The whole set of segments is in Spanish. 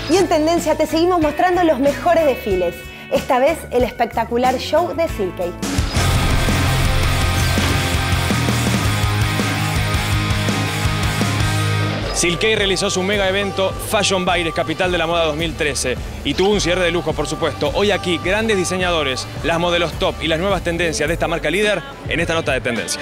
Y en Tendencia te seguimos mostrando los mejores desfiles. Esta vez el espectacular show de Silkei. Silkei realizó su mega evento Fashion Baires, capital de la moda 2013, y tuvo un cierre de lujo, por supuesto. Hoy aquí, grandes diseñadores, las modelos top y las nuevas tendencias de esta marca líder en esta nota de tendencia.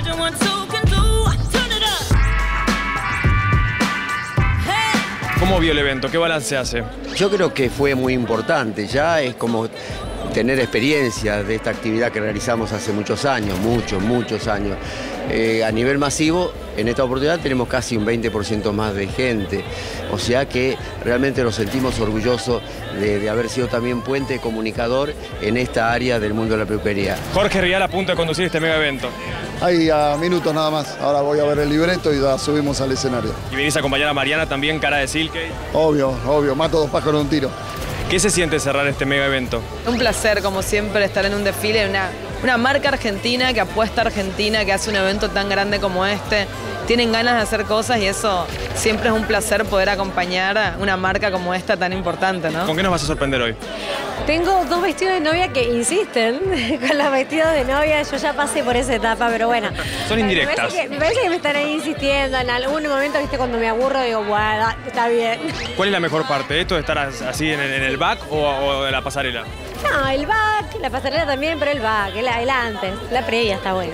¿Cómo vio el evento? ¿Qué balance hace? Yo creo que fue muy importante, ya es como tener experiencia de esta actividad que realizamos hace muchos años, muchos años. A nivel masivo, en esta oportunidad tenemos casi un 20% más de gente, o sea que realmente nos sentimos orgullosos de haber sido también puente comunicador en esta área del mundo de la peluquería. Jorge Rial a punto de conducir este mega evento. Hay a minutos nada más, ahora voy a ver el libreto y ya subimos al escenario. ¿Y venís a acompañar a Mariana también, cara de Silkei? Obvio, mato dos pájaros de un tiro. ¿Qué se siente cerrar este mega evento? Un placer, como siempre, estar en un desfile, una marca argentina que apuesta a Argentina, que hace un evento tan grande como este. Tienen ganas de hacer cosas y eso siempre es un placer poder acompañar a una marca como esta tan importante, ¿no? ¿Con qué nos vas a sorprender hoy? Tengo dos vestidos de novia que insisten con los vestidos de novia. Yo ya pasé por esa etapa, pero bueno. Son indirectas. Me parece que me están ahí insistiendo. En algún momento, viste, cuando me aburro, digo, bueno, está bien. ¿Cuál es la mejor parte? ¿Esto de estar así en el back o de la pasarela? No, el back, la pasarela también, pero el back, el antes. La previa está buena.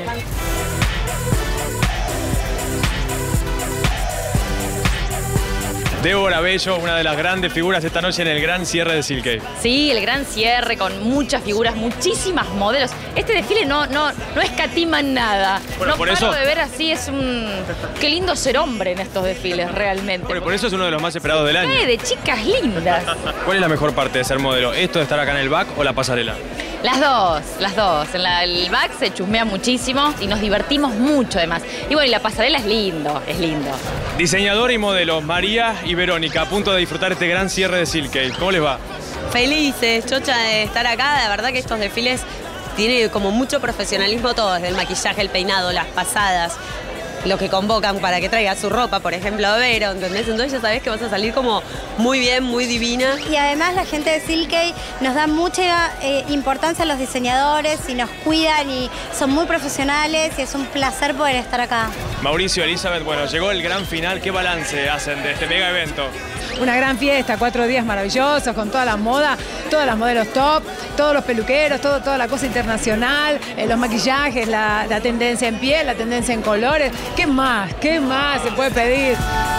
Débora Bello, una de las grandes figuras esta noche en el gran cierre de Silkei. Sí, el gran cierre con muchas figuras, muchísimas modelos. Este desfile no escatima en nada. Bueno, no por paro eso... de ver así, es un... Qué lindo ser hombre en estos desfiles, realmente. Bueno, por eso es uno de los más esperados del año. De chicas lindas. ¿Cuál es la mejor parte de ser modelo? ¿Esto de estar acá en el back o la pasarela? Las dos. En el back se chusmea muchísimo y nos divertimos mucho además. Y bueno, y la pasarela es lindo. Diseñador y modelo, María y Verónica, a punto de disfrutar este gran cierre de Silkei. ¿Cómo les va? Felices, chocha de estar acá. La verdad que estos desfiles tienen como mucho profesionalismo todo, desde el maquillaje, el peinado, las pasadas, lo que convocan para que traiga su ropa, por ejemplo, a Vero, ¿entendés? Entonces ya sabés que vas a salir como muy bien, muy divina. Y además la gente de Silkei nos da mucha importancia a los diseñadores y nos cuidan y son muy profesionales y es un placer poder estar acá. Mauricio, Elizabeth, bueno, llegó el gran final. ¿Qué balance hacen de este mega evento? Una gran fiesta, 4 días maravillosos, con toda la moda, todas las modelos top, todos los peluqueros, toda la cosa internacional, los maquillajes, la tendencia en piel, la tendencia en colores. ¿Qué más se puede pedir?